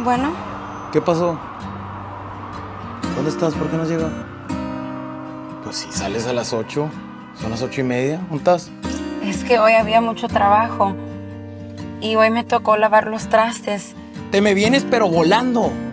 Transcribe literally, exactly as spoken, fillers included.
Bueno. ¿Qué pasó? ¿Dónde estás? ¿Por qué no has llegado? Pues si sales a las ocho, son las ocho y media. ¿Dónde estás? Es que hoy había mucho trabajo y hoy me tocó lavar los trastes. Te me vienes pero volando.